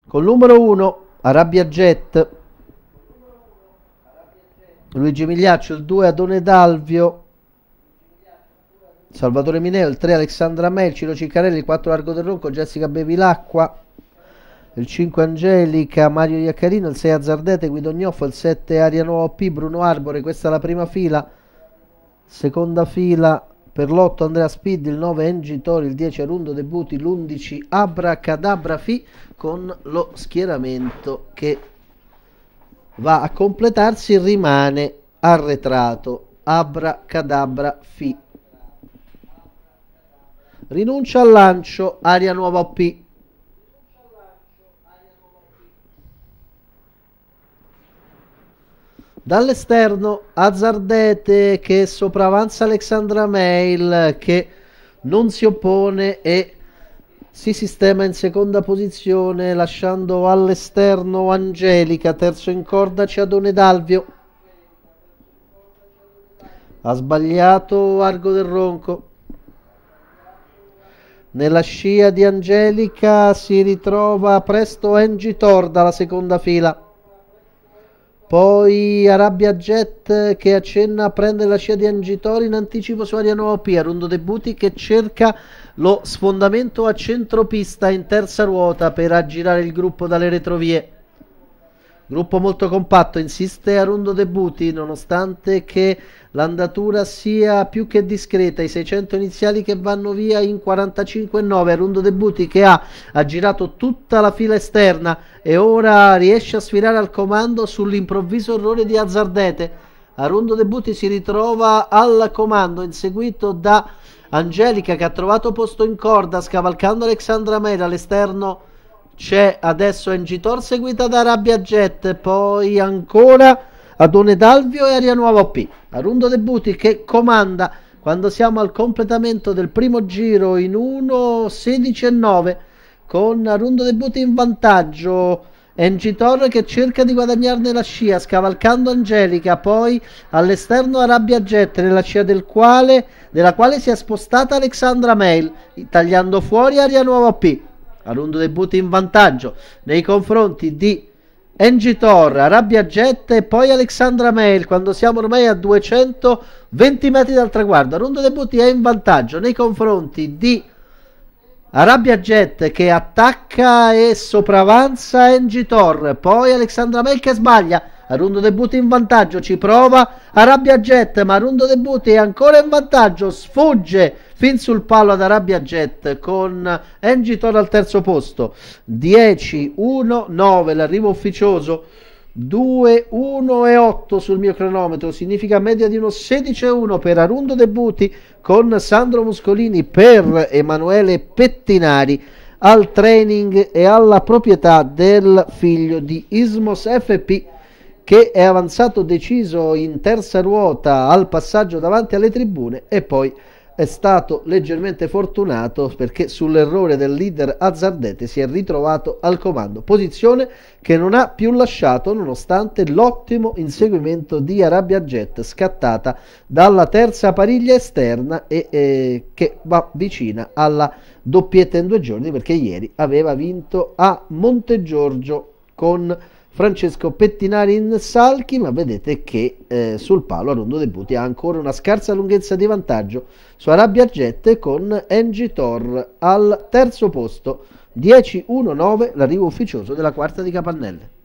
Col numero 1 Arabia Jet, Luigi Migliaccio, il 2 Adone Dalvio, Salvatore Mineo, il 3 Alexandra Mel, Ciro Ciccarelli, il 4 Argo del Ronco, Jessica Bevilacqua, il 5 Angelica, Mario Iaccarino, il 6 Azzardete, Guido Gnoffo, il 7 Aria Nuova P, Bruno Arbore, questa è la prima fila. Seconda fila per l'8 Andrea Spiddi, il 9 Engi Tori, il 10 Arundo Debuti, l'11 Abracadabra Fi, con lo schieramento che va a completarsi, rimane arretrato Abracadabra Fi. Rinuncia al lancio Aria Nuova OP. Dall'esterno Azzardete che sopravanza Alexandra Mail, che non si oppone e si sistema in seconda posizione, lasciando all'esterno Angelica. Terzo in corda c'è Adone Dalvio. Ha sbagliato Argo del Ronco. Nella scia di Angelica si ritrova presto Engi Tor dalla seconda fila. Poi Arabia Jet che accenna a prendere la scia di Engi Tor in anticipo su Aria Nuova P. Arundo Debuti che cerca lo sfondamento a centropista in terza ruota per aggirare il gruppo dalle retrovie. Gruppo molto compatto, insiste Arundo Debuti, nonostante che l'andatura sia più che discreta. I 600 iniziali che vanno via in 45,9. Arundo Debuti che ha girato tutta la fila esterna e ora riesce a sfilare al comando sull'improvviso errore di Azzardete. Arundo Debuti si ritrova al comando, inseguito da Angelica che ha trovato posto in corda, scavalcando Alexandra Mera. All'esterno c'è adesso Engi Tor, seguita da Arabia Jet, poi ancora Adone Dalvio e Aria Nuova OP. Arundo Debuti che comanda quando siamo al completamento del primo giro in 1:16,9, con Arundo Debuti in vantaggio. Engi Tor che cerca di guadagnarne la scia, scavalcando Angelica, poi all'esterno Arabia Jet, nella scia della quale si è spostata Alexandra Mail, tagliando fuori Aria Nuova OP. Arundo Debuti in vantaggio nei confronti di Engi Tor, Arabia Jet e poi Alexandra Mail, quando siamo ormai a 220 metri dal traguardo. Arundo Debuti è in vantaggio nei confronti di Arabia Jet che attacca e sopravanza Engi Tor, poi Alexandra Mail che sbaglia. Arundo Debuti in vantaggio, ci prova Arabia Jet, ma Arundo Debuti è ancora in vantaggio, sfugge fin sul palo ad Arabia Jet con Engi Tor al terzo posto. 10-1-9 l'arrivo ufficioso, 2-1-8 sul mio cronometro, significa media di uno 16-1 per Arundo Debuti, con Sandro Muscolini per Emanuele Pettinari al training e alla proprietà del figlio di Ismos FP, che è avanzato deciso in terza ruota al passaggio davanti alle tribune e poi è stato leggermente fortunato perché sull'errore del leader Azzardete si è ritrovato al comando, posizione che non ha più lasciato nonostante l'ottimo inseguimento di Arabia Jet, scattata dalla terza pariglia esterna e che va vicina alla doppietta in 2 giorni, perché ieri aveva vinto a Montegiorgio con Francesco Pettinari in salchi, ma vedete che sul palo Arundo Debuti ha ancora una scarsa lunghezza di vantaggio su Arabia Jet, con Engi Tor al terzo posto. 10-1-9 l'arrivo ufficioso della quarta di Capannelle.